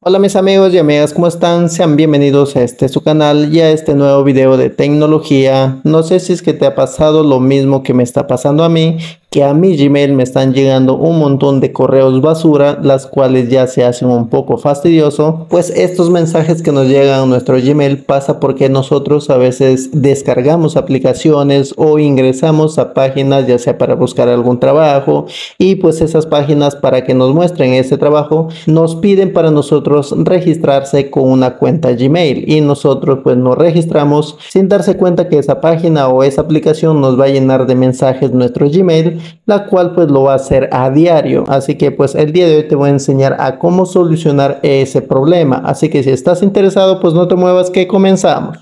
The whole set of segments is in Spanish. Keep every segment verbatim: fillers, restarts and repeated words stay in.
Hola mis amigos y amigas, ¿cómo están? Sean bienvenidos a este su canal y a este nuevo video de tecnología. No sé si es que te ha pasado lo mismo que me está pasando a mí, que a mi Gmail me están llegando un montón de correos basura, las cuales ya se hacen un poco fastidioso. Pues estos mensajes que nos llegan a nuestro Gmail pasa porque nosotros a veces descargamos aplicaciones o ingresamos a páginas, ya sea para buscar algún trabajo, y pues esas páginas, para que nos muestren ese trabajo, nos piden para nosotros registrarse con una cuenta Gmail, y nosotros pues nos registramos sin darse cuenta que esa página o esa aplicación nos va a llenar de mensajes nuestro Gmail, la cual pues lo va a hacer a diario. Así que pues el día de hoy te voy a enseñar a cómo solucionar ese problema, así que si estás interesado pues no te muevas, que comenzamos.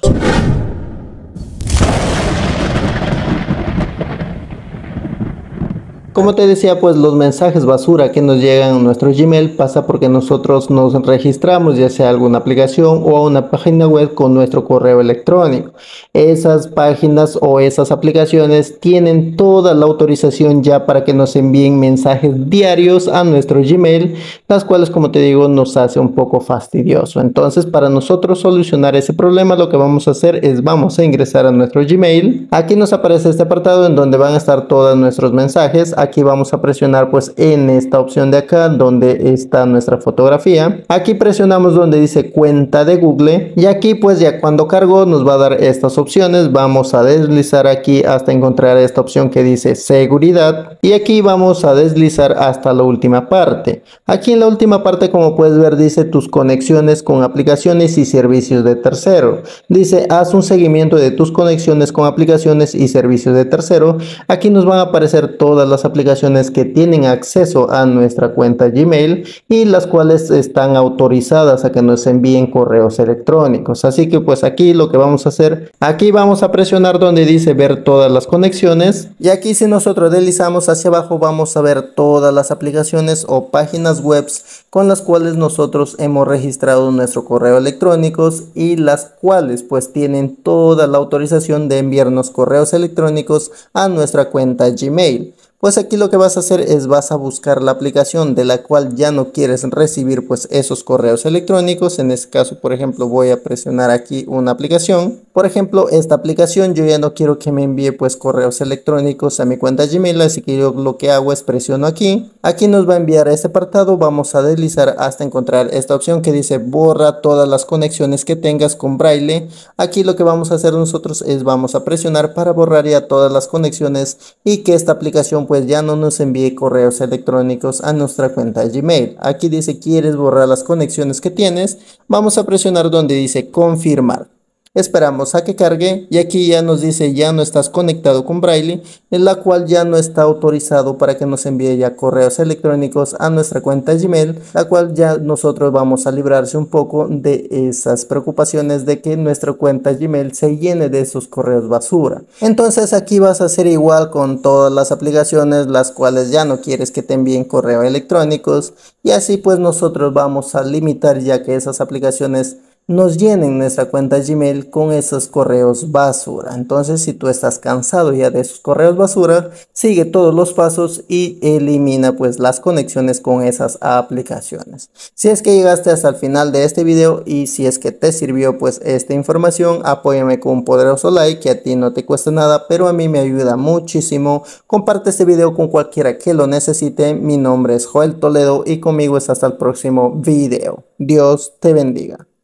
Como te decía, pues los mensajes basura que nos llegan a nuestro Gmail pasa porque nosotros nos registramos ya sea a alguna aplicación o a una página web con nuestro correo electrónico. Esas páginas o esas aplicaciones tienen toda la autorización ya para que nos envíen mensajes diarios a nuestro Gmail, las cuales, como te digo, nos hace un poco fastidioso. Entonces, para nosotros solucionar ese problema, lo que vamos a hacer es vamos a ingresar a nuestro Gmail. Aquí nos aparece este apartado en donde van a estar todos nuestros mensajes. Aquí vamos a presionar pues en esta opción de acá donde está nuestra fotografía. Aquí presionamos donde dice cuenta de Google, y aquí pues ya cuando cargó nos va a dar estas opciones. Vamos a deslizar aquí hasta encontrar esta opción que dice seguridad, y aquí vamos a deslizar hasta la última parte. Aquí en la última parte, como puedes ver, dice tus conexiones con aplicaciones y servicios de tercero. Dice haz un seguimiento de tus conexiones con aplicaciones y servicios de tercero. Aquí nos van a aparecer todas las aplicaciones aplicaciones que tienen acceso a nuestra cuenta Gmail y las cuales están autorizadas a que nos envíen correos electrónicos. Así que pues aquí lo que vamos a hacer, aquí vamos a presionar donde dice ver todas las conexiones, y aquí si nosotros deslizamos hacia abajo vamos a ver todas las aplicaciones o páginas web con las cuales nosotros hemos registrado nuestro correo electrónico y las cuales pues tienen toda la autorización de enviarnos correos electrónicos a nuestra cuenta Gmail. Pues aquí lo que vas a hacer es vas a buscar la aplicación de la cual ya no quieres recibir pues esos correos electrónicos. En este caso, por ejemplo, voy a presionar aquí una aplicación. Por ejemplo, esta aplicación yo ya no quiero que me envíe pues correos electrónicos a mi cuenta Gmail, así que yo lo que hago es presiono aquí. Aquí nos va a enviar a este apartado, vamos a deslizar hasta encontrar esta opción que dice borra todas las conexiones que tengas con Braille. Aquí lo que vamos a hacer nosotros es vamos a presionar para borrar ya todas las conexiones y que esta aplicación pues ya no nos envíe correos electrónicos a nuestra cuenta Gmail. Aquí dice quieres borrar las conexiones que tienes, vamos a presionar donde dice confirmar. Esperamos a que cargue y aquí ya nos dice ya no estás conectado con Braille, en la cual ya no está autorizado para que nos envíe ya correos electrónicos a nuestra cuenta Gmail, la cual ya nosotros vamos a librarse un poco de esas preocupaciones de que nuestra cuenta Gmail se llene de esos correos basura. Entonces aquí vas a hacer igual con todas las aplicaciones las cuales ya no quieres que te envíen correos electrónicos, y así pues nosotros vamos a limitar ya que esas aplicaciones nos llenen nuestra cuenta Gmail con esos correos basura. Entonces, si tú estás cansado ya de esos correos basura, sigue todos los pasos y elimina pues las conexiones con esas aplicaciones. Si es que llegaste hasta el final de este video y si es que te sirvió pues esta información, apóyame con un poderoso like, que a ti no te cuesta nada, pero a mí me ayuda muchísimo. Comparte este video con cualquiera que lo necesite. Mi nombre es Joel Toledo y conmigo es hasta el próximo video. Dios te bendiga.